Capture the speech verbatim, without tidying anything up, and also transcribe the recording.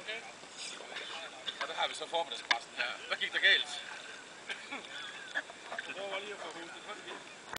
Okay. Og der har vi så formiddagspræsten her. Hvad gik der galt? Jeg prøver lige at få hovedet.